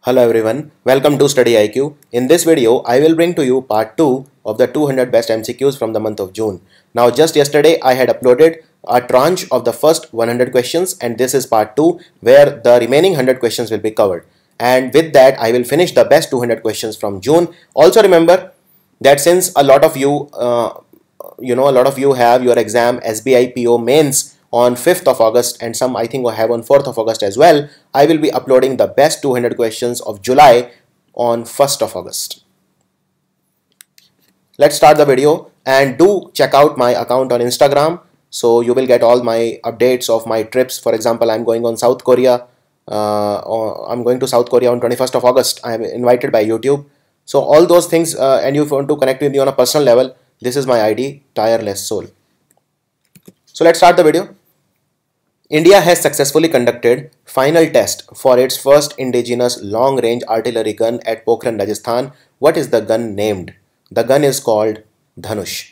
Hello everyone, welcome to StudyIQ. In this video, I will bring to you part 2 of the 200 best MCQs from the month of June. Now just yesterday I had uploaded a tranche of the first 100 questions and this is part 2 where the remaining 100 questions will be covered. And with that I will finish the best 200 questions from June. Also remember that since a lot of you have your exam SBI PO mains on 5th of August and some I think will have on 4th of August as well, I will be uploading the best 200 questions of July on 1st of August. Let's start the video and do check out my account on Instagram, so you will get all my updates of my trips. For example, I'm going on South Korea. I'm going to South Korea on 21st of August. I am invited by YouTube. So all those things, and you want to connect with me on a personal level, this is my ID, Tireless Soul. So let's start the video. India has successfully conducted final test for its first indigenous long-range artillery gun at Pokhran, Rajasthan. What is the gun named? The gun is called Dhanush.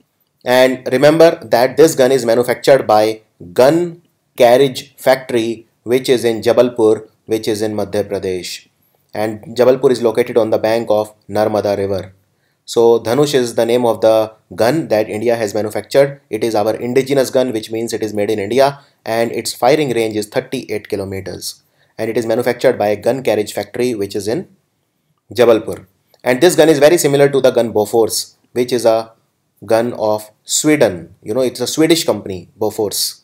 And remember that this gun is manufactured by Gun Carriage Factory, which is in Jabalpur, which is in Madhya Pradesh. And Jabalpur is located on the bank of Narmada River. So Dhanush is the name of the gun that India has manufactured. It is our indigenous gun, which means it is made in India, and its firing range is 38 kilometers. And it is manufactured by a Gun Carriage Factory, which is in Jabalpur. And this gun is very similar to the gun Bofors, which is a gun of Sweden. It's a Swedish company, Bofors.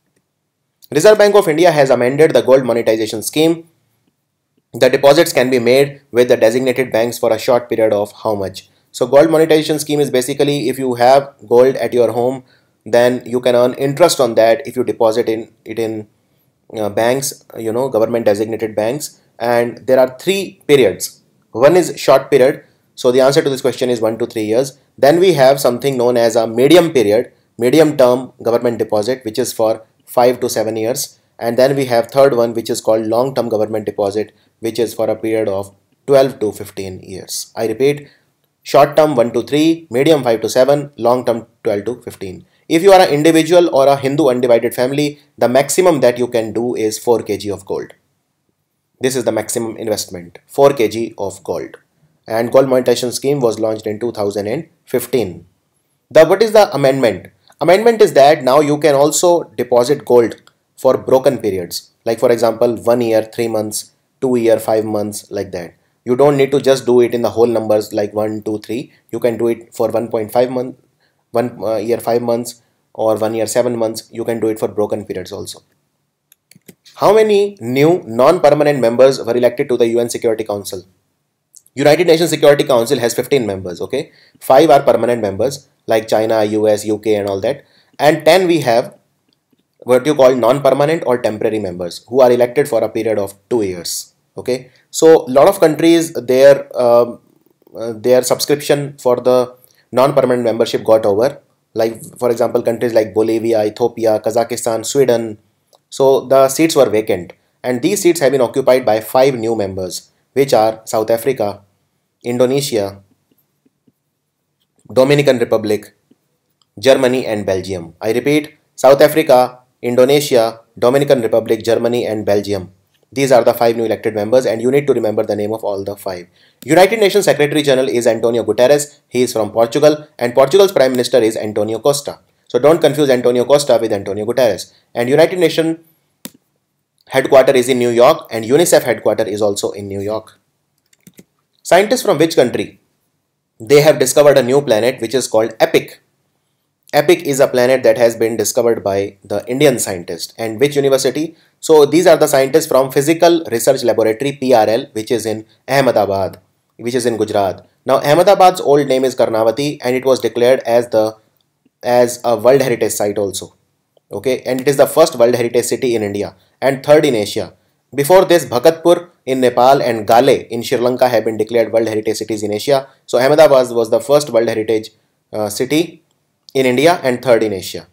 Reserve Bank of India has amended the gold monetization scheme. The deposits can be made with the designated banks for a short period of how much? So gold monetization scheme is basically if you have gold at your home, then you can earn interest on that if you deposit it in banks, government designated banks. And there are 3 periods. One is short period. So the answer to this question is 1 to 3 years. Then we have something known as a medium period, medium term government deposit, which is for 5 to 7 years. And then we have third one, which is called long term government deposit, which is for a period of 12 to 15 years. I repeat, short term 1 to 3, medium 5 to 7, long term 12 to 15. If you are an individual or a Hindu undivided family, the maximum that you can do is 4 kg of gold. This is the maximum investment, 4 kg of gold. And gold monetization scheme was launched in 2015. What is the amendment? Amendment is that now you can also deposit gold for broken periods. Like for example, 1 year, 3 months, 2 year, 5 months, like that. You don't need to just do it in the whole numbers like 1, 2, 3. You can do it for 1.5 months, 1 year 5 months, or 1 year 7 months. You can do it for broken periods also. How many new non-permanent members were elected to the UN Security Council? United Nations Security Council has 15 members, okay? 5 are permanent members like China, US, UK and all that. And 10 we have what you call non-permanent or temporary members who are elected for a period of 2 years, okay? So a lot of countries, their subscription for the non-permanent membership got over. Like for example, countries like Bolivia, Ethiopia, Kazakhstan, Sweden. So the seats were vacant, and these seats have been occupied by 5 new members, which are South Africa, Indonesia, Dominican Republic, Germany and Belgium. I repeat, South Africa, Indonesia, Dominican Republic, Germany and Belgium. These are the 5 new elected members, and you need to remember the name of all the 5. United Nations Secretary General is Antonio Guterres. He is from Portugal, and Portugal's Prime Minister is Antonio Costa. So don't confuse Antonio Costa with Antonio Guterres. And United Nations headquarters is in New York, and UNICEF headquarters is also in New York. Scientists from which country? They have discovered a new planet which is called Epic. Epic is a planet that has been discovered by the Indian scientist. And which university? So these are the scientists from Physical Research Laboratory PRL, which is in Ahmedabad, which is in Gujarat. Now Ahmedabad's old name is Karnavati, and it was declared as a World Heritage Site also. Okay, and it is the first World Heritage City in India and third in Asia. Before this, Bhagatpur in Nepal and Gale in Sri Lanka have been declared World Heritage Cities in Asia. So Ahmedabad was the first World Heritage City in India and third in Asia.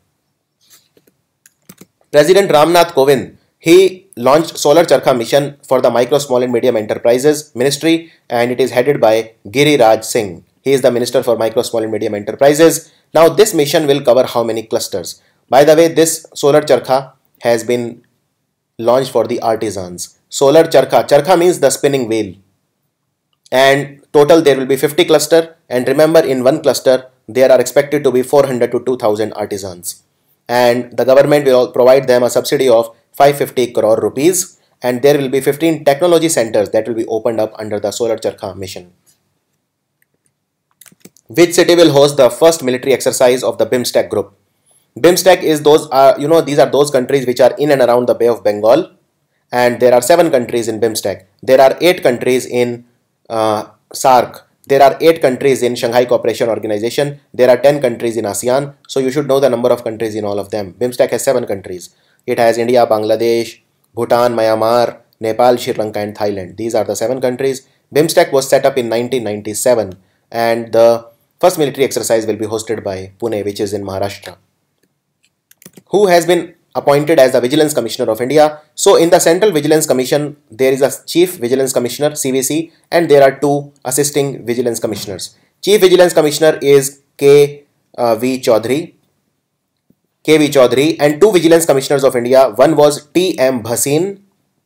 President Ramnath Kovind, he launched Solar Charkha mission for the Micro, Small and Medium Enterprises Ministry, and it is headed by Giriraj Singh. He is the Minister for Micro, Small and Medium Enterprises. Now this mission will cover how many clusters? By the way, this Solar Charkha has been launched for the artisans. solar charkha. Charkha means the spinning wheel. And total there will be 50 cluster, and remember, in one cluster there are expected to be 400 to 2000 artisans, and the government will provide them a subsidy of 550 crore rupees, and there will be 15 technology centers that will be opened up under the solar charkha mission. Which city will host the first military exercise of the BIMSTEC group? BIMSTEC is those these are those countries which are in and around the Bay of Bengal, and there are 7 countries in BIMSTEC. There are 8 countries in SAARC. There are 8 countries in Shanghai Cooperation Organization. There are 10 countries in ASEAN. So you should know the number of countries in all of them. BIMSTEC has 7 countries. It has India, Bangladesh, Bhutan, Myanmar, Nepal, Sri Lanka and Thailand. These are the 7 countries. BIMSTEC was set up in 1997, and the first military exercise will be hosted by Pune, which is in Maharashtra. Who has been appointed as the Vigilance Commissioner of India? So in the Central Vigilance Commission, there is a Chief Vigilance Commissioner, CVC, and there are 2 assisting Vigilance Commissioners. Chief Vigilance Commissioner is KV Chaudhary, and 2 Vigilance Commissioners of India. One was T.M. Bhasin,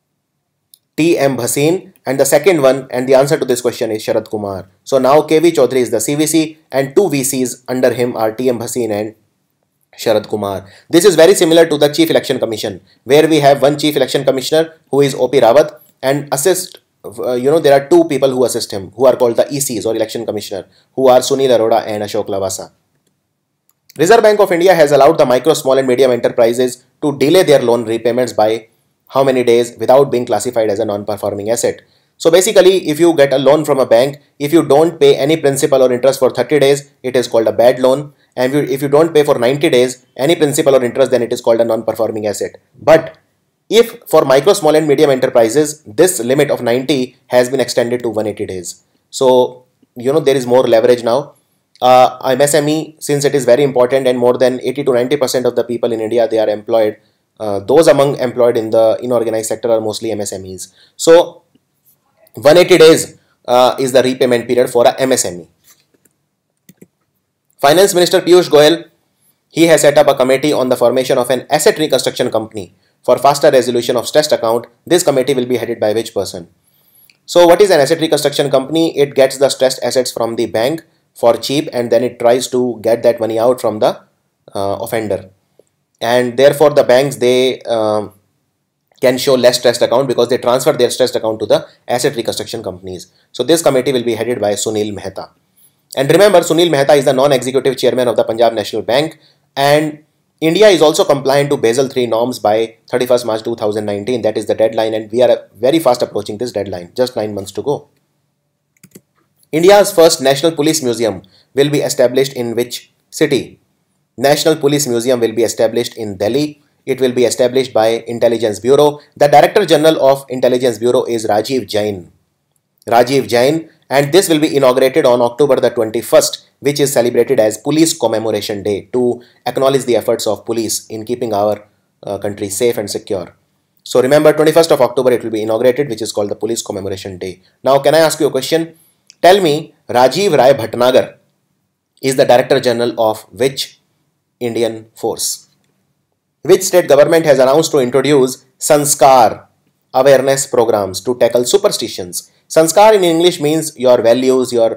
and the second one, and the answer to this question is Sharad Kumar. So now KV Chaudhary is the CVC, and 2 VCs under him are T.M. Bhasin and Sharad Kumar. This is very similar to the Chief Election Commission, where we have one Chief Election Commissioner who is OP Rawat, and there are 2 people who assist him, who are called the ECs or Election Commissioner, who are Sunil Arora and Ashok Lavasa. Reserve Bank of India has allowed the micro, small and medium enterprises to delay their loan repayments by how many days without being classified as a non-performing asset. So basically, if you get a loan from a bank, if you don't pay any principal or interest for 30 days, it is called a bad loan. And if you don't pay for 90 days, any principal or interest, then it is called a non-performing asset. But if for micro, small and medium enterprises, this limit of 90 has been extended to 180 days. So, there is more leverage now. MSME, since it is very important and more than 80 to 90% of the people in India, they are employed. Those among employed in the inorganized sector are mostly MSMEs. So 180 days is the repayment period for a MSME. Finance Minister Piyush Goyal, he has set up a committee on the formation of an asset reconstruction company for faster resolution of stressed account. This committee will be headed by which person? So what is an asset reconstruction company? It gets the stressed assets from the bank for cheap, and then it tries to get that money out from the offender. And therefore the banks, they can show less stressed account because they transfer their stressed account to the asset reconstruction companies. So this committee will be headed by Sunil Mehta. And remember, Sunil Mehta is the non-executive chairman of the Punjab National Bank, and India is also compliant to Basel III norms by 31st March 2019. That is the deadline, and we are very fast approaching this deadline, just 9 months to go. India's first National Police Museum will be established in which city? National Police Museum will be established in Delhi. It will be established by Intelligence Bureau. The Director General of Intelligence Bureau is Rajiv Jain. And this will be inaugurated on October the 21st, which is celebrated as Police Commemoration Day, to acknowledge the efforts of police in keeping our country safe and secure. So remember, 21st of October it will be inaugurated, which is called the Police Commemoration Day. Now, can I ask you a question? Tell me, Rajiv Rai Bhatnagar is the Director General of which Indian force? Which state government has announced to introduce Sanskar awareness programs to tackle superstitions? Sanskar in English means your values, your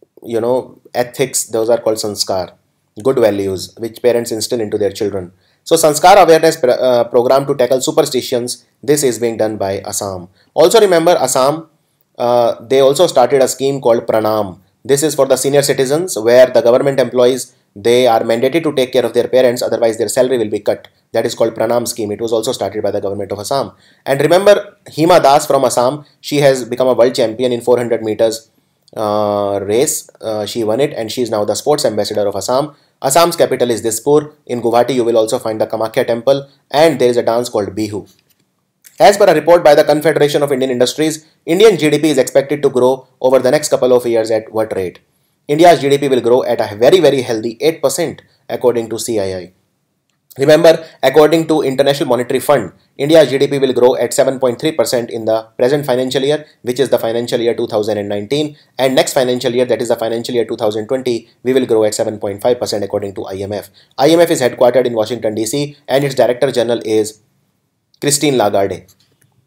ethics. Those are called sanskar, good values which parents instill into their children. So Sanskar awareness program to tackle superstitions, this is being done by Assam. Also remember, Assam, they also started a scheme called Pranam. This is for the senior citizens, where the government employees, they are mandated to take care of their parents, otherwise their salary will be cut. That is called Pranam scheme. It was also started by the government of Assam. And remember, Hima Das from Assam, she has become a world champion in 400 meters race. She won it, and she is now the sports ambassador of Assam. Assam's capital is Dispur. In Guwahati, you will also find the Kamakhya temple, and there is a dance called Bihu. As per a report by the Confederation of Indian Industries, Indian GDP is expected to grow over the next couple of years at what rate? India's GDP will grow at a very, very healthy 8% according to CII. Remember, according to International Monetary Fund, India's GDP will grow at 7.3% in the present financial year, which is the financial year 2019, and next financial year, that is the financial year 2020, we will grow at 7.5% according to IMF. IMF is headquartered in Washington DC, and its Director General is Christine Lagarde.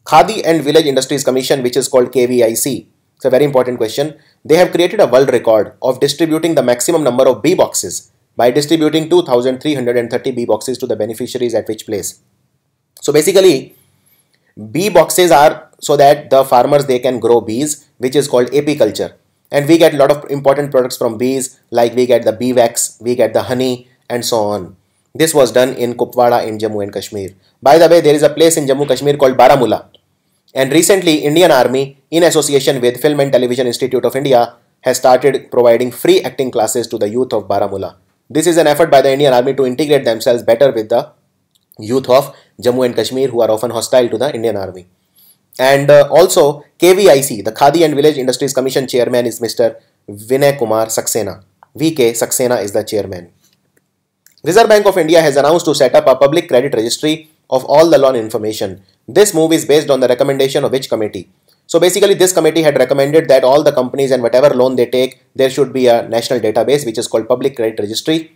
Khadi and Village Industries Commission, which is called KVIC. It's a very important question. They have created a world record of distributing the maximum number of bee boxes by distributing 2,330 bee boxes to the beneficiaries at which place. So basically, bee boxes are so that the farmers, they can grow bees, which is called apiculture. And we get a lot of important products from bees, like we get the bee wax, we get the honey, and so on. This was done in Kupwara in Jammu and Kashmir. By the way, there is a place in Jammu Kashmir called Baramulla. And recently, Indian Army, in association with Film and Television Institute of India, has started providing free acting classes to the youth of Baramulla. This is an effort by the Indian Army to integrate themselves better with the youth of Jammu and Kashmir, who are often hostile to the Indian Army. And also, KVIC, the Khadi and Village Industries Commission chairman is Mr. Vinay Kumar Saxena. VK Saxena is the chairman. Reserve Bank of India has announced to set up a public credit registry of all the loan information. This move is based on the recommendation of which committee? So basically, this committee had recommended that all the companies and whatever loan they take, there should be a national database which is called Public Credit Registry.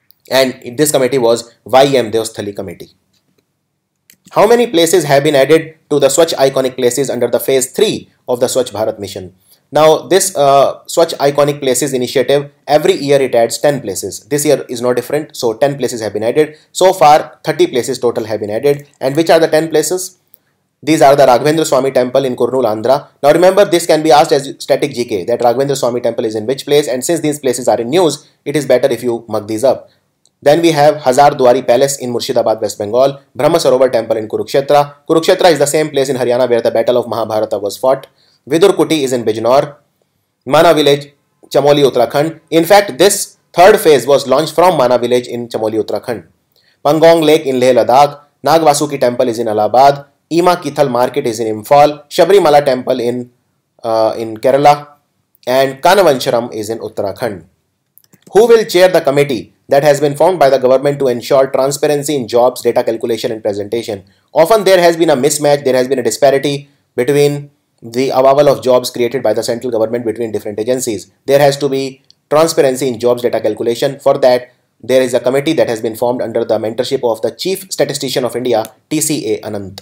And this committee was YM Devasthali committee. How many places have been added to the Swachh Iconic Places under the phase 3 of the Swachh Bharat mission? Now, this Swachh Iconic Places initiative, every year it adds 10 places. This year is no different, so 10 places have been added. So far, 30 places total have been added. And which are the 10 places? These are the Raghavendra Swami Temple in Kurnool, Andhra. Now remember, this can be asked as static GK, that Raghavendra Swami Temple is in which place, and since these places are in news, it is better if you mug these up. Then we have Hazar Duari Palace in Murshidabad, West Bengal, Brahma Sarovar Temple in Kurukshetra. Kurukshetra is the same place in Haryana where the Battle of Mahabharata was fought. Vidur Kuti is in Bijnor. Mana Village, Chamoli, Uttarakhand. In fact, this third phase was launched from Mana Village in Chamoli, Uttarakhand. Pangong Lake in Leh Ladakh. Nagvasuki Temple is in Allahabad. Ima Kithal Market is in Imphal. Shabrimala Temple in Kerala. And Kanavansharam is in Uttarakhand. Who will chair the committee that has been formed by the government to ensure transparency in jobs, data calculation and presentation? Often there has been a mismatch, there has been a disparity between the avowal of jobs created by the central government between different agencies. There has to be transparency in jobs data calculation. For that, there is a committee that has been formed under the mentorship of the Chief Statistician of India, TCA Anant.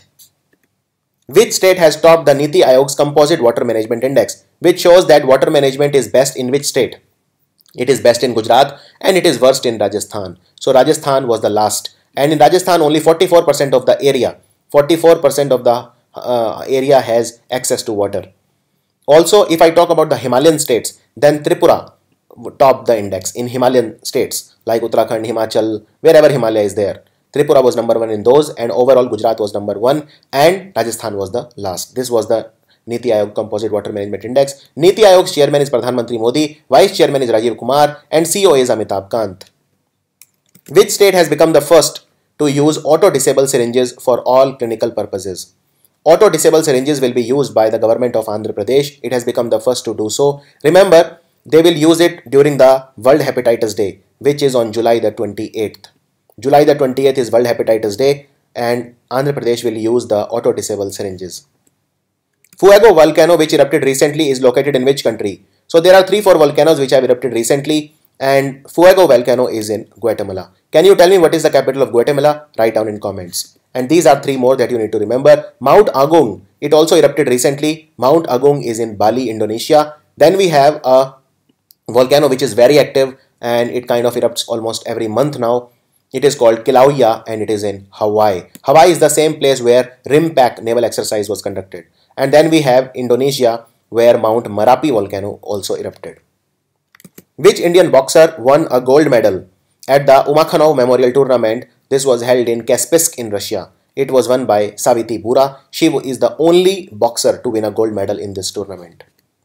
Which state has topped the Niti Aayog's Composite Water Management Index, which shows that water management is best in which state? It is best in Gujarat and it is worst in Rajasthan. So Rajasthan was the last. And in Rajasthan, only 44% of the area, 44% of the area has access to water. Also, if I talk about the Himalayan states, then Tripura topped the index in Himalayan states like Uttarakhand, Himachal, wherever Himalaya is there. Tripura was number 1 in those, and overall Gujarat was number 1 and Rajasthan was the last. This was the Niti Aayog Composite Water Management Index. Niti Aayog's chairman is Pradhan Mantri Modi, vice chairman is Rajiv Kumar, and CEO is Amitabh Kant. Which state has become the first to use auto-disable syringes for all clinical purposes? Auto-disable syringes will be used by the government of Andhra Pradesh. It has become the first to do so. Remember, they will use it during the World Hepatitis Day, which is on July the 28th. July the 28th is World Hepatitis Day, and Andhra Pradesh will use the auto-disable syringes. Fuego volcano, which erupted recently, is located in which country? So there are 3-4 volcanoes which have erupted recently, and Fuego volcano is in Guatemala. Can you tell me what is the capital of Guatemala? Write down in comments. And these are 3 more that you need to remember. Mount Agung, it also erupted recently. Mount Agung is in Bali, Indonesia. Then we have a volcano which is very active and it kind of erupts almost every month now. It is called Kilauea and it is in Hawaii. Hawaii is the same place where RIMPAC naval exercise was conducted. And then we have Indonesia, where Mount Merapi volcano also erupted. Which Indian boxer won a gold medal at the Umakhanov Memorial Tournament? This was held in Kaspisk in Russia. It was won by Saviti Bura. She is the only boxer to win a gold medal in this tournament.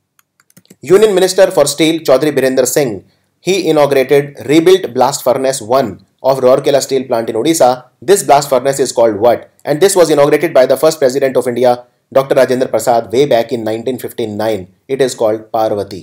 Union Minister for Steel Chaudhry Birender Singh, he inaugurated rebuilt blast furnace 1 of Rourkela Steel Plant in Odisha. This blast furnace is called what? And this was inaugurated by the first President of India, Dr. Rajendra Prasad, way back in 1959. It is called Parvati.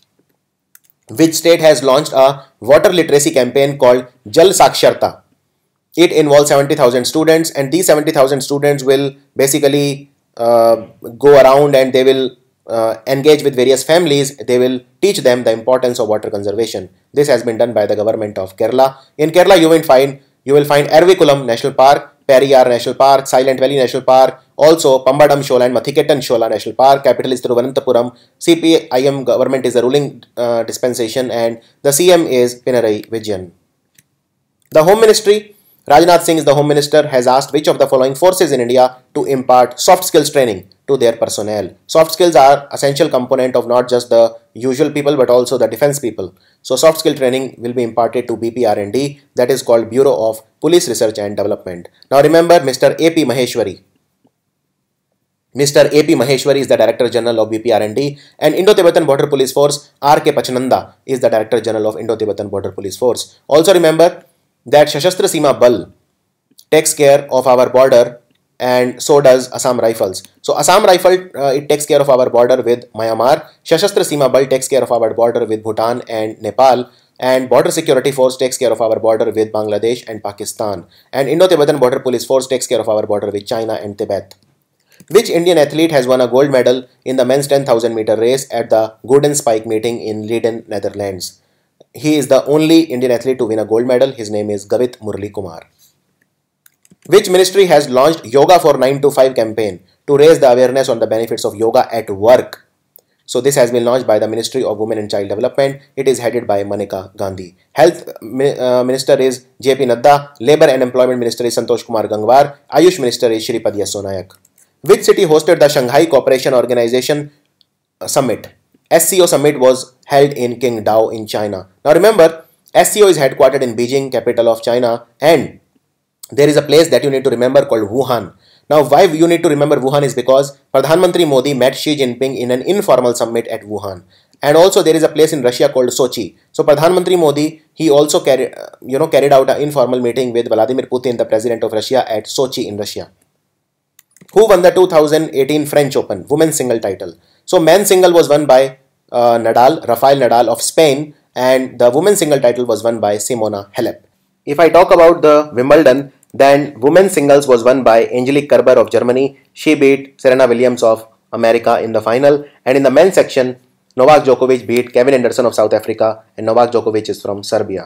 Which state has launched a water literacy campaign called Jal Saksharta? It involves 70,000 students, and these 70,000 students will basically go around and they will engage with various families. They will teach them the importance of water conservation. This has been done by the government of Kerala. In Kerala, you will find Ervikulam National Park, Periyar National Park, Silent Valley National Park, Also, Pambadam Shola and Mathikettan Shola National Park. Capital is Thiruvananthapuram. CPIM government is the ruling dispensation, and the CM is Pinarayi Vijayan. The Home Ministry, Rajnath Singh is the Home Minister, has asked which of the following forces in India to impart soft skills training to their personnel. Soft skills are essential component of not just the usual people but also the defense people. So soft skill training will be imparted to BPR&D, that is called Bureau of Police Research and Development. Now remember Mr. A.P. Maheshwari. Mr. A.P. Maheshwari is the Director General of BPR&D, and Indo-Tibetan Border Police Force R.K. Pachananda is the Director General of Indo-Tibetan Border Police Force. Also remember that Sashastra Seema Bal takes care of our border, and so does Assam Rifles. So Assam Rifle, it takes care of our border with Myanmar. Sashastra Seema Bal takes care of our border with Bhutan and Nepal, and Border Security Force takes care of our border with Bangladesh and Pakistan, and Indo-Tibetan Border Police Force takes care of our border with China and Tibet. Which Indian athlete has won a gold medal in the men's 10,000 meter race at the Golden Spike meeting in Leiden, Netherlands? He is the only Indian athlete to win a gold medal. His name is Gavit Murli Kumar. Which ministry has launched Yoga for 9 to 5 campaign to raise the awareness on the benefits of yoga at work? So this has been launched by the Ministry of Women and Child Development. It is headed by Maneka Gandhi. Health Minister is JP Nadda. Labour and Employment Minister is Santosh Kumar Gangwar. Ayush Minister is Shripad Yesso Nayak. Which city hosted the Shanghai Cooperation Organization Summit? SCO Summit was held in Qingdao in China. Now remember, SCO is headquartered in Beijing, capital of China, and there is a place that you need to remember called Wuhan. Now why you need to remember Wuhan is because Pradhan Mantri Modi met Xi Jinping in an informal summit at Wuhan. And also there is a place in Russia called Sochi. So Pradhan Mantri Modi, he also carried out an informal meeting with Vladimir Putin, the president of Russia, at Sochi in Russia. Who won the 2018 French Open women's single title? So men's single was won by Rafael Nadal of Spain, and the women's single title was won by Simona Halep. If I talk about the Wimbledon, then women's singles was won by Angelique Kerber of Germany. She beat Serena Williams of America in the final. And in the men's section, Novak Djokovic beat Kevin Anderson of South Africa, and Novak Djokovic is from Serbia.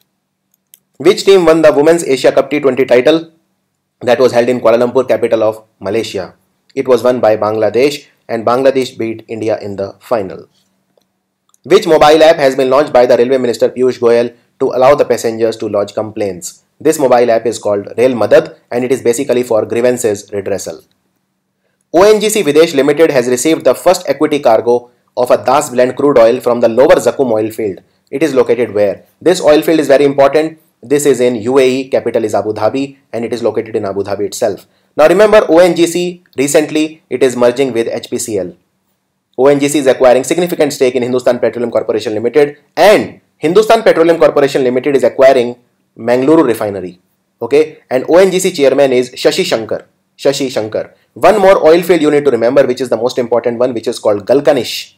Which team won the Women's Asia Cup T20 title that was held in Kuala Lumpur, capital of Malaysia? It was won by Bangladesh, and Bangladesh beat India in the final. Which mobile app has been launched by the Railway Minister Piyush Goyal to allow the passengers to lodge complaints? This mobile app is called Rail Madad, and it is basically for grievances redressal. ONGC Videsh Limited has received the first equity cargo of a Das blend crude oil from the Lower Zakum oil field. It is located where? This oil field is very important. This is in UAE, capital is Abu Dhabi, and it is located in Abu Dhabi itself. Now remember, ONGC recently it is merging with HPCL. ONGC is acquiring significant stake in Hindustan Petroleum Corporation Limited, and Hindustan Petroleum Corporation Limited is acquiring Mangaluru refinery. Okay, and ONGC chairman is Shashi Shankar. One more oil field you need to remember, which is the most important one, which is called Galkanish.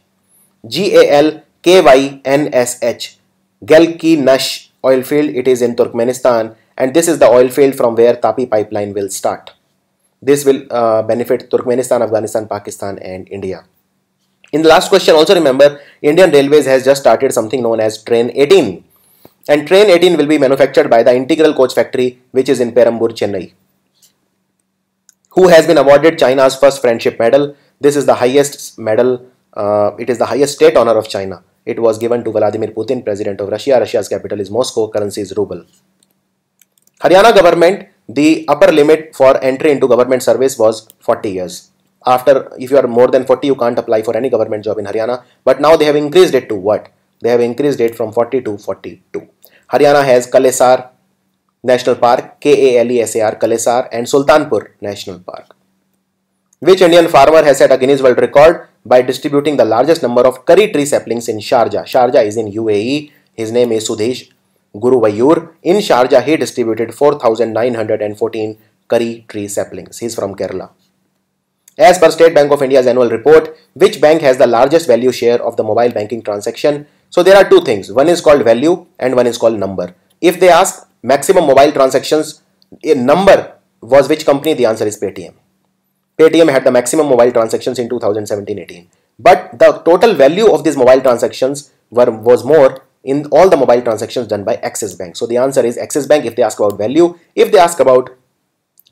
Galkynsh. Galkinash oil field. It is in Turkmenistan, and this is the oil field from where Tapi pipeline will start. This will benefit Turkmenistan, Afghanistan, Pakistan, and India. In the last question, also remember, Indian Railways has just started something known as Train 18. And Train 18 will be manufactured by the Integral Coach Factory, which is in Perambur, Chennai. Who has been awarded China's first Friendship Medal? This is the highest medal. It is the highest state honor of China. It was given to Vladimir Putin, President of Russia. Russia's capital is Moscow. Currency is ruble. Haryana government, the upper limit for entry into government service was 40 years. If you are more than 40, you can't apply for any government job in Haryana. But now they have increased it to what? They have increased it from 40 to 42. Haryana has Kalesar National Park, Kalesar, Kalesar, and Sultanpur National Park. Which Indian farmer has set a Guinness World Record by distributing the largest number of curry tree saplings in Sharjah? Sharjah is in UAE. His name is Sudhesh Guruvayur. In Sharjah, he distributed 4,914 curry tree saplings. He is from Kerala. As per State Bank of India's annual report, which bank has the largest value share of the mobile banking transaction? So there are two things. One is called value and one is called number. If they ask maximum mobile transactions in number was which company, the answer is Paytm. Paytm had the maximum mobile transactions in 2017-18. But the total value of these mobile transactions was more in all the mobile transactions done by Axis Bank. So the answer is Axis Bank if they ask about value. If they ask about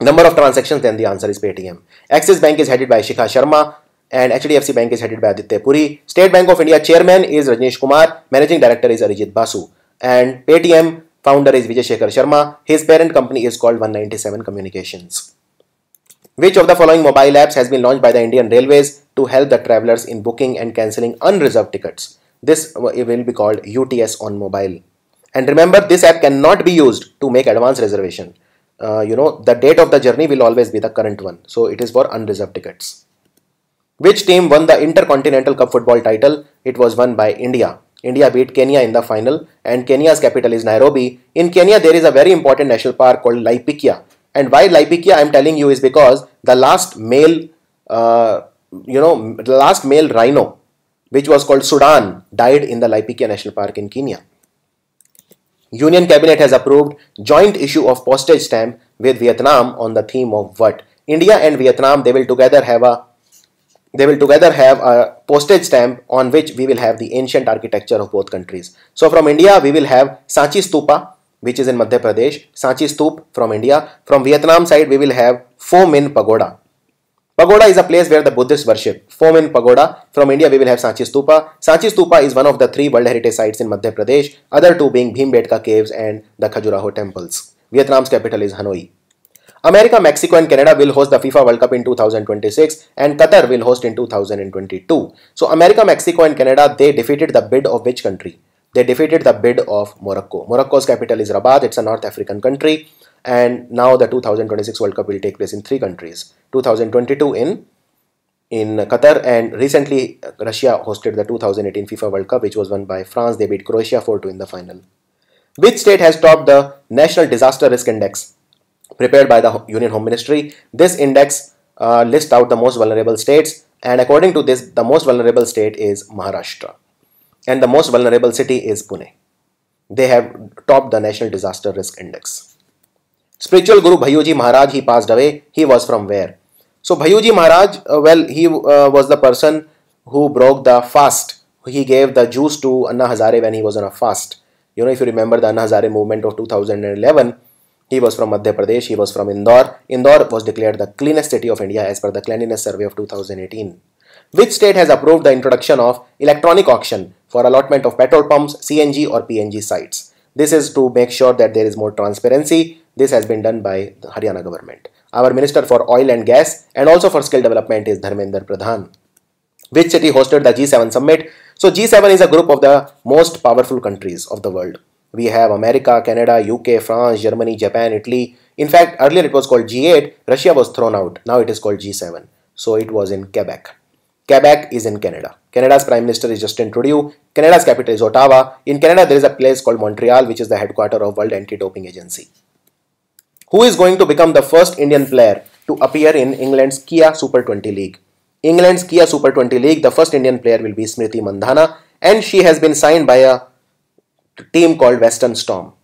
Number of transactions, then the answer is Paytm. Axis Bank is headed by Shikha Sharma and HDFC Bank is headed by Aditya Puri. State Bank of India chairman is Rajneesh Kumar, managing director is Arijit Basu, and Paytm founder is Vijay Shekhar Sharma. His parent company is called 197 Communications. Which of the following mobile apps has been launched by the Indian Railways to help the travelers in booking and cancelling unreserved tickets? This will be called UTS on mobile. And remember, this app cannot be used to make advance reservation. The date of the journey will always be the current one. So it is for unreserved tickets. Which team won the Intercontinental Cup football title? It was won by India. India beat Kenya in the final, and Kenya's capital is Nairobi. In Kenya, there is a very important national park called Laikipia. And why Laikipia I am telling you is because the last male, rhino, which was called Sudan, died in the Laikipia National Park in Kenya. Union Cabinet has approved joint issue of postage stamp with Vietnam on the theme of what? India and Vietnam, they will together have a postage stamp on which we will have the ancient architecture of both countries. So from India, we will have Sanchi Stupa, which is in Madhya Pradesh, Sanchi Stup from India. From Vietnam side, we will have Pho Minh Pagoda. Pagoda is a place where the Buddhists worship. Pho Minh Pagoda. From India, we will have Sanchi Stupa. Sanchi Stupa is one of the 3 World Heritage Sites in Madhya Pradesh, other 2 being Bhimbetka Caves and the Khajuraho Temples. Vietnam's capital is Hanoi. America, Mexico and Canada will host the FIFA World Cup in 2026 and Qatar will host in 2022. So America, Mexico and Canada, they defeated the bid of which country? They defeated the bid of Morocco. Morocco's capital is Rabat. It's a North African country. And now the 2026 World Cup will take place in 3 countries. 2022 in Qatar, and recently Russia hosted the 2018 FIFA World Cup, which was won by France. They beat Croatia 4-2 in the final. Which state has topped the National Disaster Risk Index prepared by the Union Home Ministry? This index lists out the most vulnerable states, and according to this, the most vulnerable state is Maharashtra and the most vulnerable city is Pune. They have topped the National Disaster Risk Index. Spiritual Guru Bhayuji Maharaj, he passed away. He was from where? So Bhayuji Maharaj, he was the person who broke the fast. He gave the juice to Anna Hazare when he was on a fast. If you remember the Anna Hazare movement of 2011, he was from Madhya Pradesh. He was from Indore. Indore was declared the cleanest city of India as per the Cleanliness Survey of 2018. Which state has approved the introduction of electronic auction for allotment of petrol pumps, CNG or PNG sites? This is to make sure that there is more transparency. This has been done by the Haryana government. Our Minister for Oil and Gas and also for Skill Development is Dharmender Pradhan. Which city hosted the G7 summit? So G7 is a group of the most powerful countries of the world. We have America, Canada, UK, France, Germany, Japan, Italy. In fact, earlier it was called G8. Russia was thrown out. Now it is called G7. So it was in Quebec. Quebec is in Canada. Canada's Prime Minister is Justin Trudeau. Canada's capital is Ottawa. In Canada, there is a place called Montreal, which is the headquarters of World Anti-Doping Agency. Who is going to become the first Indian player to appear in England's Kia Super 20 League? England's Kia Super 20 League, the first Indian player will be Smriti Mandhana, and she has been signed by a team called Western Storm.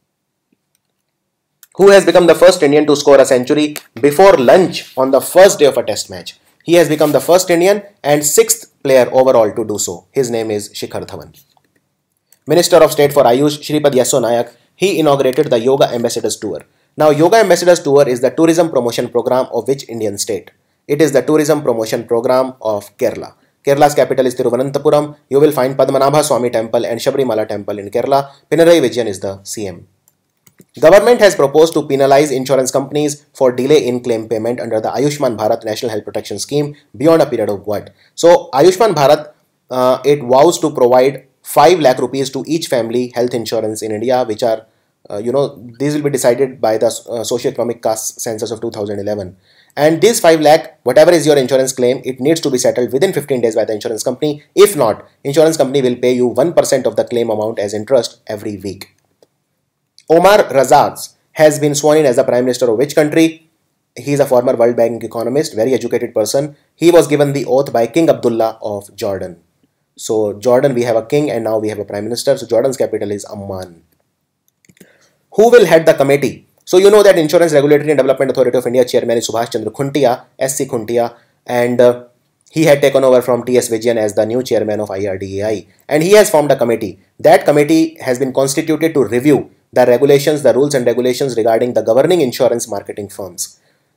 Who has become the first Indian to score a century before lunch on the first day of a test match? He has become the first Indian and 6th player overall to do so. His name is Shikhar Dhawan. Minister of State for Ayush, Shripad Yesso Nayak, he inaugurated the Yoga Ambassadors Tour. Now, Yoga Ambassadors Tour is the tourism promotion program of which Indian state? It is the tourism promotion program of Kerala. Kerala's capital is Thiruvananthapuram. You will find Padmanabha Swami Temple and Sabrimala Temple in Kerala. Pinarayi Vijayan is the CM. Government has proposed to penalize insurance companies for delay in claim payment under the Ayushman Bharat National Health Protection Scheme beyond a period of what? So, Ayushman Bharat, it vows to provide 5 lakh rupees to each family health insurance in India, which are these will be decided by the Socio-Economic Caste Census of 2011. And this 5 lakh, whatever is your insurance claim, it needs to be settled within 15 days by the insurance company. If not, insurance company will pay you 1% of the claim amount as interest every week. Omar Razaz has been sworn in as the Prime Minister of which country? He is a former World Bank economist, very educated person. He was given the oath by King Abdullah of Jordan. So Jordan, we have a king and now we have a Prime Minister. So Jordan's capital is Amman. Who will head the committee? So you know that Insurance Regulatory and Development Authority of India chairman is Subhash Chandra Khuntia, SC Khuntia, and he had taken over from T.S. Vijayan as the new chairman of IRDAI, and he has formed a committee. That committee has been constituted to review the regulations, the rules and regulations regarding the governing insurance marketing firms.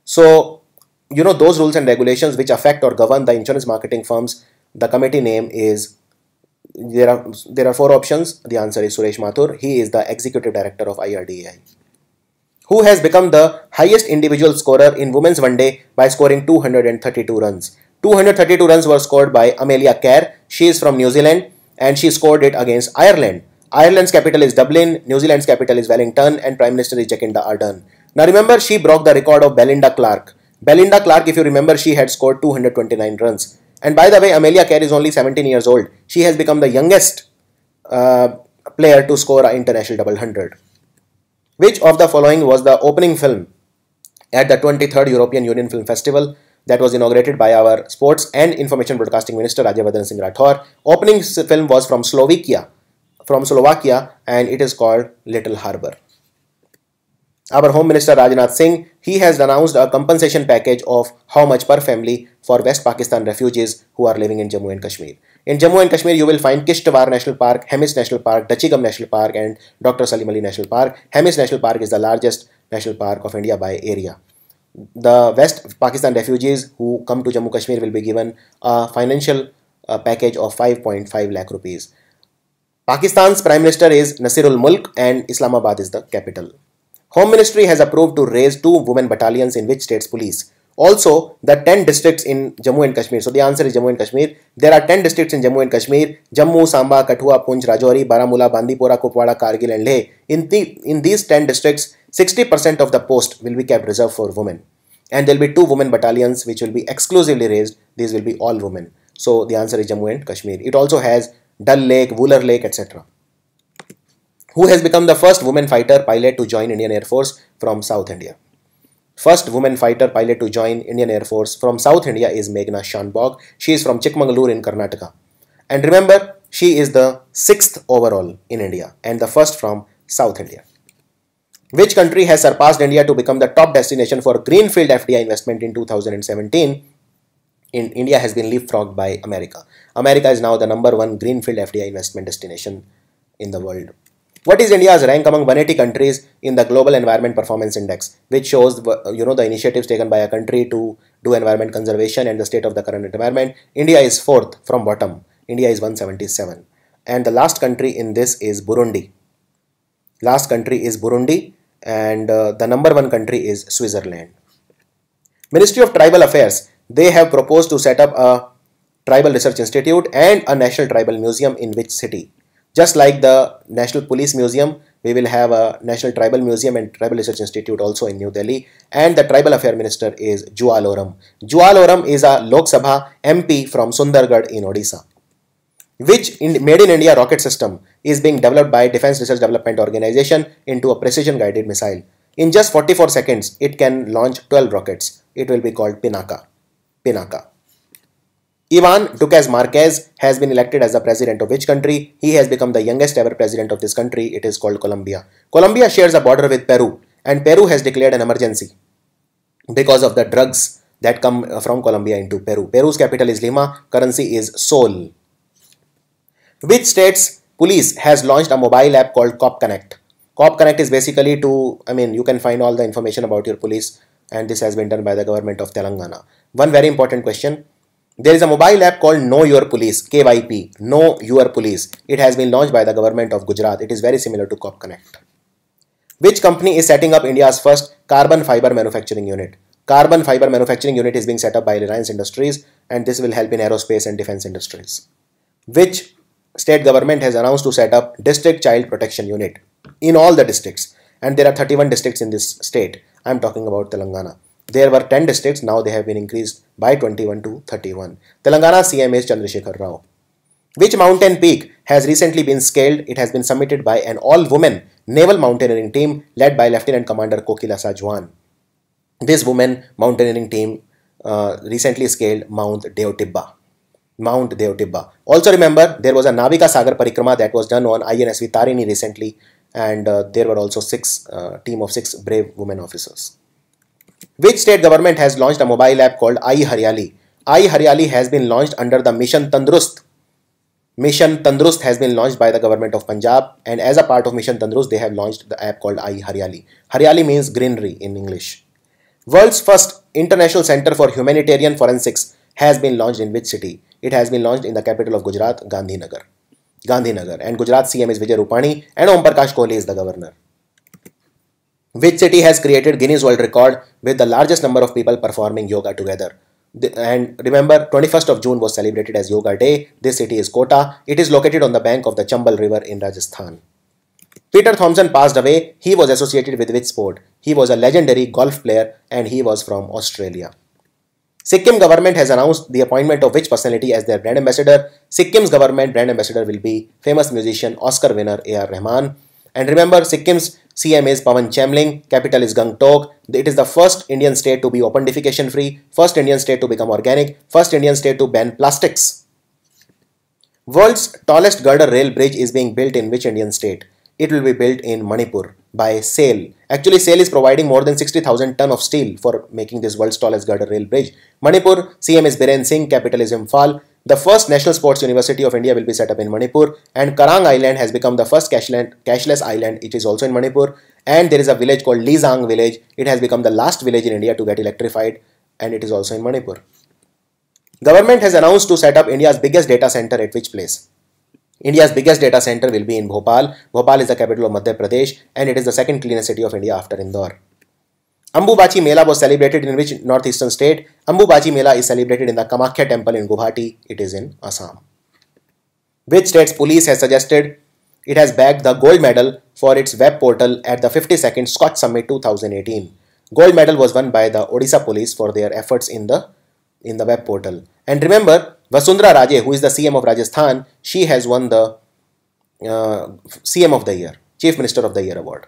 So, you know, those rules and regulations which affect or govern the insurance marketing firms, the committee name is, there are four options. The answer is Suresh Mathur. He is the executive director of IRDAI. Who has become the highest individual scorer in women's one day by scoring 232 runs. 232 runs were scored by Amelia Kerr. She is from New Zealand and she scored it against Ireland. Ireland's capital is Dublin, New Zealand's capital is Wellington, and Prime Minister is Jacinda Ardern. Now remember, she broke the record of Belinda Clark. Belinda Clark, if you remember, she had scored 229 runs. And by the way, Amelia Kerr is only 17 years old. She has become the youngest player to score an international double hundred. Which of the following was the opening film at the 23rd European Union Film Festival that was inaugurated by our Sports and Information Broadcasting Minister Rajyavardhan Singh Rathore? Opening film was from Slovakia, and it is called Little Harbour. Our Home Minister Rajnath Singh, he has announced a compensation package of how much per family for West Pakistan refugees who are living in Jammu and Kashmir. In Jammu and Kashmir, you will find Kishtwar National Park, Hemis National Park, Dachigam National Park, and Dr. Salim Ali National Park. Hemis National Park is the largest national park of India by area. The West Pakistan refugees who come to Jammu Kashmir will be given a financial package of 5.5 lakh rupees. Pakistan's Prime Minister is Nasirul Mulk and Islamabad is the capital. Home Ministry has approved to raise 2 women battalions in which state's police? Also, the 10 districts in Jammu and Kashmir. So the answer is Jammu and Kashmir. There are 10 districts in Jammu and Kashmir: Jammu, Samba, Kathua, Poonch, Rajouri, Baramulla, Bandipora, Kupwara, Kargil and Leh. In these 10 districts, 60% of the post will be kept reserved for women. And there will be 2 women battalions which will be exclusively raised. These will be all women. So the answer is Jammu and Kashmir. It also has Dal Lake, Wooler Lake, etc. Who has become the first woman fighter pilot to join Indian Air Force from South India? First woman fighter pilot to join Indian Air Force from South India is Meghna Shanbhog. She is from Chikmagalur in Karnataka. And remember, she is the 6th overall in India and the first from South India. Which country has surpassed India to become the top destination for greenfield FDI investment in 2017? India has been leapfrogged by America. America is now the #1 greenfield FDI investment destination in the world. What is India's rank among 180 countries in the Global Environment Performance Index, which shows the initiatives taken by a country to do environment conservation and the state of the current environment? India is 4th from bottom. India is 177. And the last country in this is Burundi. Last country is Burundi, and the #1 country is Switzerland. Ministry of Tribal Affairs, they have proposed to set up a Tribal Research Institute and a National Tribal Museum in which city? Just like the National Police Museum, we will have a National Tribal Museum and Tribal Research Institute also in New Delhi. And the Tribal Affairs Minister is Jual Oram. Jual Oram is a Lok Sabha MP from Sundargarh in Odisha. Which Made in India rocket system is being developed by Defence Research Development Organization into a precision guided missile? In just 44 seconds, it can launch 12 rockets. It will be called Pinaka. Ivan Duque Marquez has been elected as the president of which country? He has become the youngest ever president of this country. It is called Colombia. Colombia shares a border with Peru, and Peru has declared an emergency because of the drugs that come from Colombia into Peru. Peru's capital is Lima, currency is Sol. Which state's police has launched a mobile app called Cop Connect? Cop Connect is basically you can find all the information about your police, and this has been done by the government of Telangana. One very important question. There is a mobile app called Know Your Police, KYP, Know Your Police. It has been launched by the government of Gujarat. It is very similar to Cop Connect. Which company is setting up India's first carbon fiber manufacturing unit? Carbon fiber manufacturing unit is being set up by Reliance Industries, and this will help in aerospace and defense industries. Which state government has announced to set up District Child Protection Unit in all the districts? And there are 31 districts in this state. I am talking about Telangana. There were 10 districts, now they have been increased by 21 to 31. Telangana CM is Chandrasekhar Rao. Which mountain peak has recently been scaled? It has been submitted by an all-women naval mountaineering team led by Lieutenant Commander Kokila Sajwan. This women mountaineering team recently scaled Mount Deotibba. Also remember, there was a Navika Sagar Parikrama that was done on INSV Tarini recently, and there were also team of 6 brave women officers. Which state government has launched a mobile app called iHaryali? iHaryali has been launched under the Mission Tandurust. Mission Tandurust has been launched by the government of Punjab, and as a part of Mission Tandurust, they have launched the app called iHaryali. Haryali means greenery in English. World's first International Center for Humanitarian Forensics has been launched in which city? It has been launched in the capital of Gujarat, Gandhinagar. And Gujarat CM is Vijay Rupani and Om Prakash Kohli is the governor. Which city has created Guinness World Record with the largest number of people performing yoga together? And remember, 21st of June was celebrated as Yoga Day. This city is Kota. It is located on the bank of the Chambal River in Rajasthan. Peter Thomson passed away. He was associated with which sport? He was a legendary golf player and he was from Australia. Sikkim government has announced the appointment of which personality as their brand ambassador? Sikkim's government brand ambassador will be famous musician Oscar winner A.R. Rahman. And remember, Sikkim's CM is Pawan Chamling, capital is Gangtok. It is the first Indian state to be open defecation free, first Indian state to become organic, first Indian state to ban plastics. World's tallest girder rail bridge is being built in which Indian state? It will be built in Manipur by SAIL. Actually, SAIL is providing more than 60,000 ton of steel for making this world's tallest girder rail bridge. Manipur, CM is Biren Singh, capital is Imphal. The first National Sports University of India will be set up in Manipur, and Karang Island has become the first cashless island. It is also in Manipur, and there is a village called Lizang village. It has become the last village in India to get electrified, and it is also in Manipur. Government has announced to set up India's biggest data center at which place? India's biggest data center will be in Bhopal. Bhopal is the capital of Madhya Pradesh, and it is the second cleanest city of India after Indore. Ambubachi Mela was celebrated in which northeastern state? Ambubachi Mela is celebrated in the Kamakhya temple in Guwahati. It is in Assam. Which state's police has suggested it has bagged the gold medal for its web portal at the 52nd Scotch Summit 2018? Gold medal was won by the Odisha police for their efforts in the web portal. And remember, Vasundhara Raje, who is the CM of Rajasthan, she has won the CM of the Year, Chief Minister of the Year award.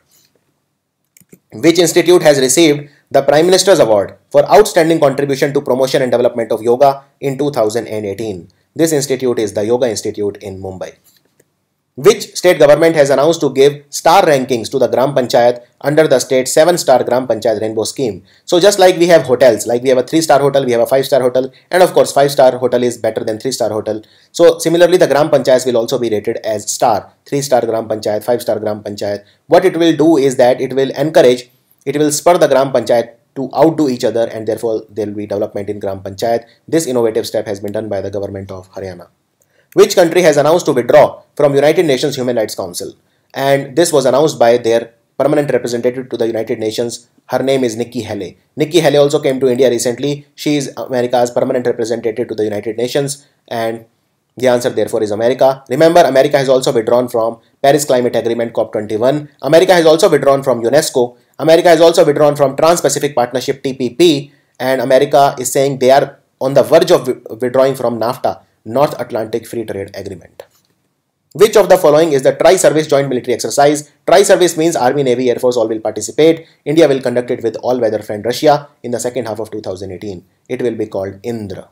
Which institute has received the Prime Minister's Award for outstanding contribution to promotion and development of yoga in 2018? This institute is the Yoga Institute in Mumbai. Which state government has announced to give star rankings to the Gram Panchayat under the state 7-star Gram Panchayat Rainbow Scheme? So just like we have hotels, like we have a 3-star hotel, we have a 5-star hotel, and of course 5-star hotel is better than 3-star hotel. So similarly, the Gram Panchayats will also be rated as star, 3-star Gram Panchayat, 5-star Gram Panchayat. What it will do is that it will encourage, it will spur the Gram Panchayat to outdo each other, and therefore there will be development in Gram Panchayat. This innovative step has been done by the government of Haryana. Which country has announced to withdraw from United Nations Human Rights Council? And this was announced by their permanent representative to the United Nations. Her name is Nikki Haley. Nikki Haley also came to India recently. She is America's permanent representative to the United Nations, and the answer therefore is America. Remember, America has also withdrawn from Paris Climate Agreement COP21. America has also withdrawn from UNESCO. America has also withdrawn from Trans-Pacific Partnership TPP, and America is saying they are on the verge of withdrawing from NAFTA, North Atlantic Free Trade Agreement. Which of the following is the Tri-Service Joint Military Exercise? Tri-Service means Army, Navy, Air Force all will participate. India will conduct it with all-weather friend Russia in the second half of 2018. It will be called Indra.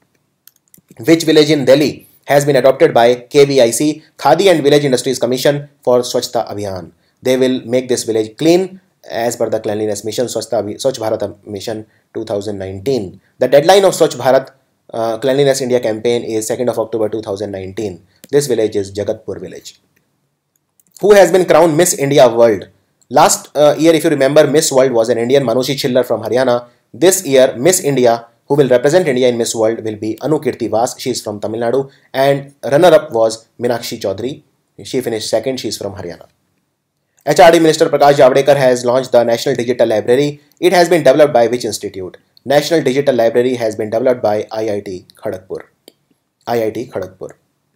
Which village in Delhi has been adopted by KVIC, Khadi and Village Industries Commission, for Swachhta Abhiyan? They will make this village clean as per the Cleanliness Mission, Swachh Bharat Mission 2019. The deadline of Swachh Bharat Cleanliness India campaign is 2nd of October 2019. This village is Jagatpur village. Who has been crowned Miss India World? Last year, if you remember, Miss World was an Indian, Manushi Chillar from Haryana. This year, Miss India, who will represent India in Miss World, will be Anu Kirti Vas. She is from Tamil Nadu. And runner-up was Meenakshi Chaudhary. She finished second. She is from Haryana. HRD Minister Prakash Javadekar has launched the National Digital Library. It has been developed by which institute? National Digital Library has been developed by IIT Kharagpur. IIT Kharagpur.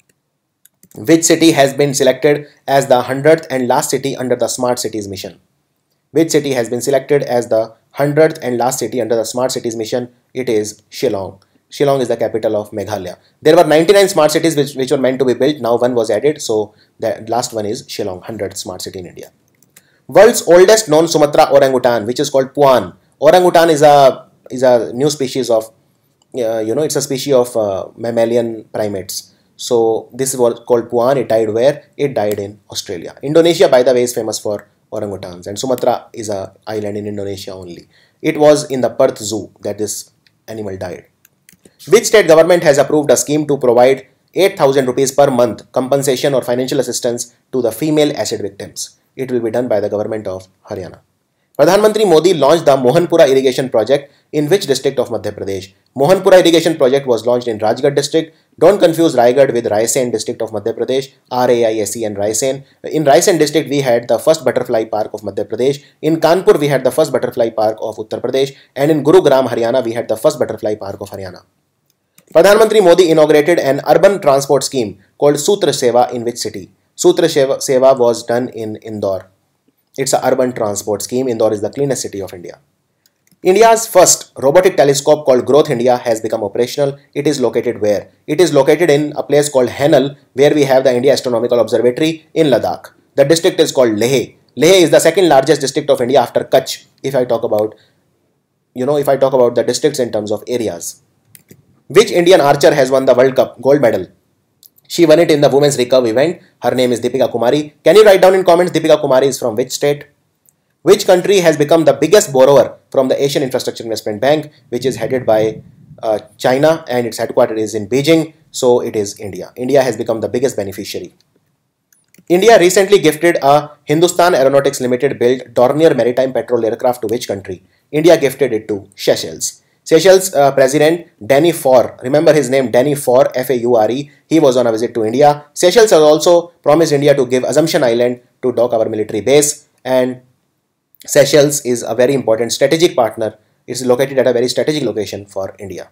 Which city has been selected as the 100th and last city under the Smart Cities Mission? Which city has been selected as the 100th and last city under the Smart Cities Mission? It is Shillong. Shillong is the capital of Meghalaya. There were 99 smart cities which were meant to be built. Now one was added. So the last one is Shillong, 100th smart city in India. World's oldest known Sumatra orangutan, which is called Puan. Orangutan is a new species of, it's a species of mammalian primates. So this is called Puan. It died where? It died in Australia. Indonesia, by the way, is famous for orangutans, and Sumatra is an island in Indonesia only. It was in the Perth Zoo that this animal died. Which state government has approved a scheme to provide 8,000 rupees per month compensation or financial assistance to the female acid victims? It will be done by the government of Haryana. Pradhan Mantri Modi launched the Mohanpura irrigation project in which district of Madhya Pradesh? Mohanpura irrigation project was launched in Rajgarh district. Don't confuse Raigad with Raisen district of Madhya Pradesh. RAISEN Raisen. In Raisen district we had the first butterfly park of Madhya Pradesh. In Kanpur we had the first butterfly park of Uttar Pradesh. And in Gurugram, Haryana we had the first butterfly park of Haryana. Pradhan Mantri Modi inaugurated an urban transport scheme called Sutra Seva in which city? Sutra Seva was done in Indore. It's an urban transport scheme. Indore is the cleanest city of India. India's first robotic telescope called Growth India has become operational. It is located where? It is located in a place called Henal, where we have the India Astronomical Observatory in Ladakh. The district is called Leh. Leh is the second largest district of India after Kutch. If I talk about the districts in terms of areas. Which Indian archer has won the World Cup gold medal? She won it in the women's recurve event. Her name is Deepika Kumari. Can you write down in comments Deepika Kumari is from which state? Which country has become the biggest borrower from the Asian Infrastructure Investment Bank, which is headed by China and its headquarters is in Beijing, so it is India. India has become the biggest beneficiary. India recently gifted a Hindustan Aeronautics Limited built Dornier maritime patrol aircraft to which country? India gifted it to Seychelles. Seychelles President Danny Faure, remember his name Danny Faure, F-A-U-R-E, he was on a visit to India. Seychelles has also promised India to give Assumption Island to dock our military base, and Seychelles is a very important strategic partner. It is located at a very strategic location for India.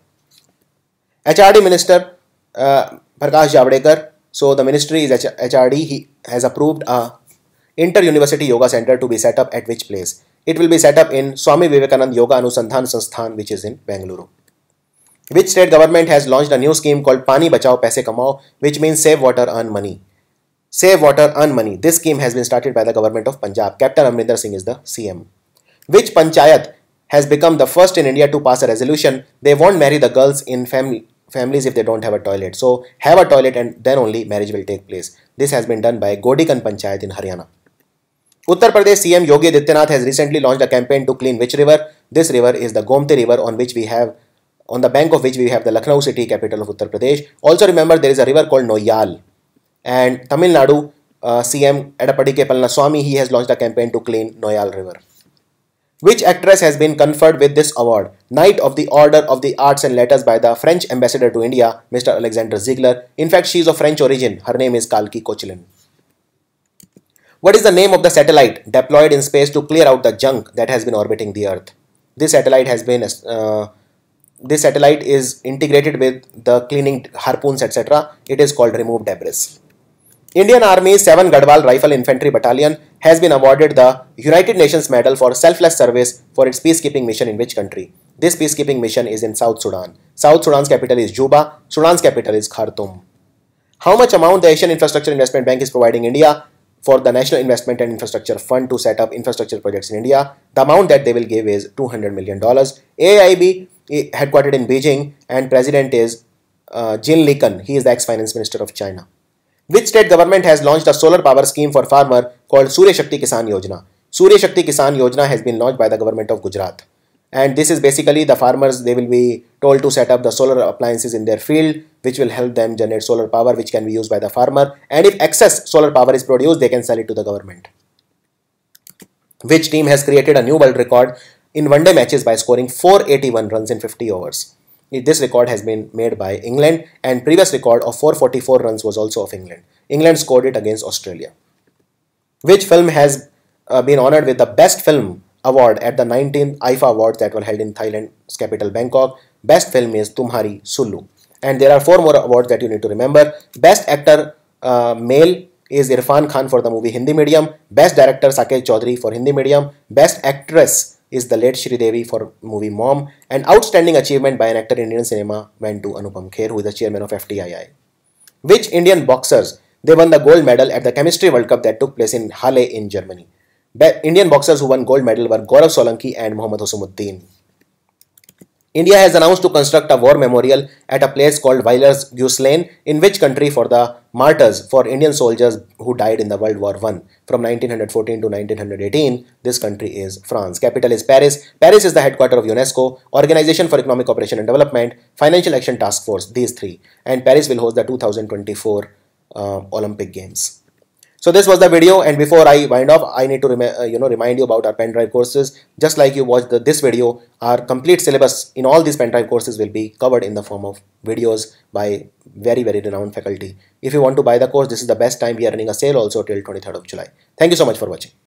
HRD Minister Prakash Javadekar, so the ministry is HRD, he has approved a Inter-University Yoga Center to be set up at which place? It will be set up in Swami Vivekananda Yoga Anusandhan Sansthan, which is in Bengaluru. Which state government has launched a new scheme called Pani Bachao Paise Kamao, which means save water, earn money. Save water, earn money. This scheme has been started by the government of Punjab. Captain Amrinder Singh is the CM. Which panchayat has become the first in India to pass a resolution they won't marry the girls in families if they don't have a toilet. So have a toilet and then only marriage will take place. This has been done by Godikan Panchayat in Haryana. Uttar Pradesh CM Yogi Adityanath has recently launched a campaign to clean which river? This river is the Gomti river on the bank of which we have the Lucknow city, capital of Uttar Pradesh. Also remember there is a river called Noyal. And Tamil Nadu CM Edapadi K. Palaniswamy, he has launched a campaign to clean Noyal river. Which actress has been conferred with this award? Knight of the Order of the Arts and Letters by the French ambassador to India, Mr. Alexander Ziegler. In fact, she is of French origin. Her name is Kalki Koechlin. What is the name of the satellite deployed in space to clear out the junk that has been orbiting the Earth? This satellite is integrated with the cleaning harpoons, etc. It is called Remove Debris. Indian Army's 7 Gadwal Rifle Infantry Battalion has been awarded the United Nations Medal for Selfless Service for its peacekeeping mission in which country? This peacekeeping mission is in South Sudan. South Sudan's capital is Juba. Sudan's capital is Khartoum. How much amount the Asian Infrastructure Investment Bank is providing India for the National Investment and Infrastructure Fund to set up infrastructure projects in India? The amount that they will give is $200 million. AIB, headquartered in Beijing, and president is Jin Liken. He is the ex-finance minister of China. Which state government has launched a solar power scheme for farmer called Surya Shakti Kisan Yojana? Surya Shakti Kisan Yojana has been launched by the government of Gujarat. And this is basically the farmers, they will be told to set up the solar appliances in their field, which will help them generate solar power, which can be used by the farmer. And if excess solar power is produced, they can sell it to the government. Which team has created a new world record in one-day matches by scoring 481 runs in 50 overs? This record has been made by England, and previous record of 444 runs was also of England. England scored it against Australia. Which film has been honored with the Best Film Award at the 19th IFA Awards that were held in Thailand's capital Bangkok? Best film is Tumhari Sulu. And there are 4 more awards that you need to remember. Best Actor Male is Irfan Khan for the movie Hindi Medium. Best Director Saket Chaudhary for Hindi Medium. Best Actress is the late Shri Devi for movie Mom, and outstanding achievement by an actor in Indian cinema went to Anupam Kher, who is the chairman of FTII. Which Indian boxers, they won the gold medal at the Chemistry World Cup that took place in Halle in Germany? Indian boxers who won gold medal were Gaurav Solanki and Mohammad Husumuddin. India has announced to construct a war memorial at a place called Villers Guius Lane in which country for the martyrs for Indian soldiers who died in the World War I from 1914 to 1918. This country is France. Capital is Paris. Paris is the headquarters of UNESCO, Organization for Economic Cooperation and Development, Financial Action Task Force, these 3. And Paris will host the 2024 Olympic Games. So this was the video, and before I wind up, I need to remind you about our pen drive courses. Just like you watched this video, our complete syllabus in all these pen drive courses will be covered in the form of videos by very renowned faculty. If you want to buy the course, this is the best time. We are running a sale also till 23rd of July. Thank you so much for watching.